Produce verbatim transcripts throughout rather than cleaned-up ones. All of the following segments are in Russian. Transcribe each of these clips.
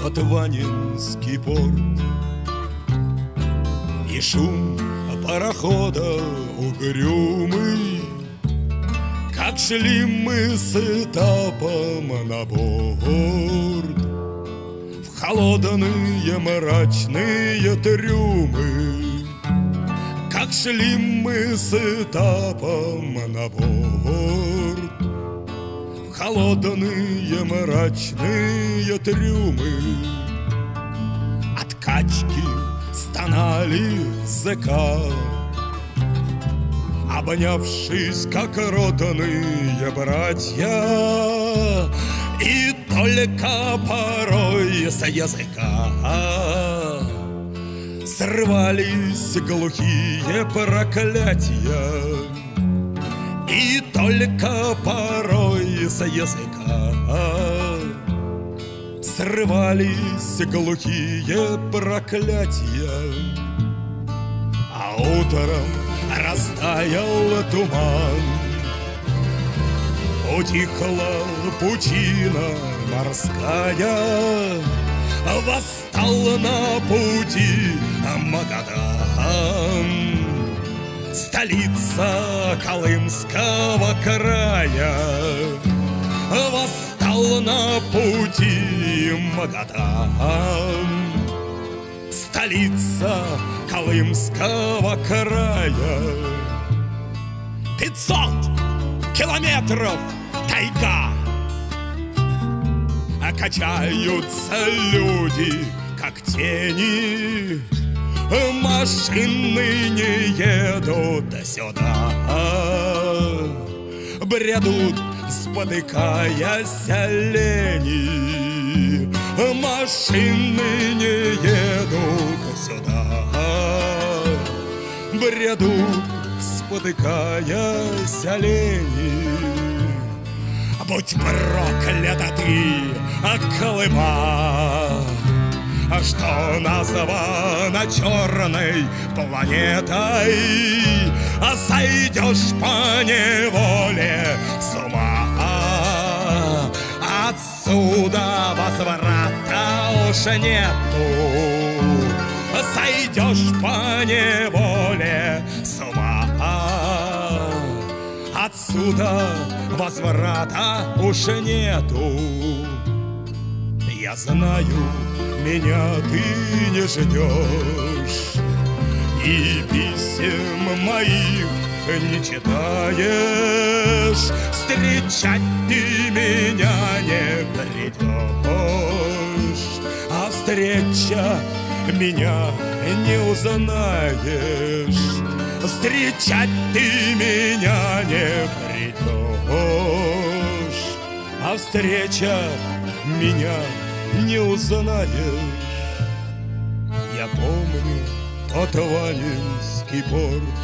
тот Ванинский порт. И шум парохода угрюмый, как шли мы с этапом на борт. В холодные мрачные трюмы, как шли мы с этапом на борт. В холодные мрачные трюмы от качки стонали зэка, обнявшись, как родные братья, и только порой с языка срывались глухие проклятия, и только порой с языка срывались глухие проклятия. А утром растаял туман, утихла пучина морская, восстал на пути Магадан, столица Колымского края. Восстал на пути Магадан, столица Колымского края. Пятьсот километров тайга, а качаются люди, как тени. Машины не едут сюда, бредут, спотыкаясь олени. Машины не едут сюда, бредут, спотыкаясь олени. Будь проклята ты, Колыма, что названа черной планетой, а сойдешь по неволе с ума. Отсюда возврата уж нету, сойдешь по неволе с ума. Отсюда возврата уж нету. Я знаю, меня ты не ждешь, и писем моих не читаешь. Встречать ты меня не придешь, а встреча меня не узнаешь. Встречать ты меня не придешь, а встреча меня не узнаешь. Я помню тот Ванинский порт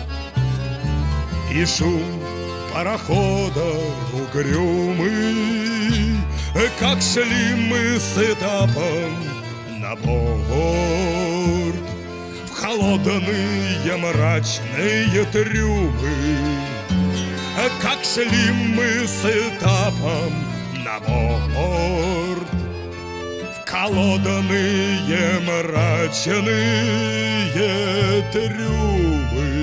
и шум парохода угрюмый, как шли мы с этапом на борт. В холодные мрачные трюмы, как шли мы с этапом на борт. В холодные мрачные трюмы.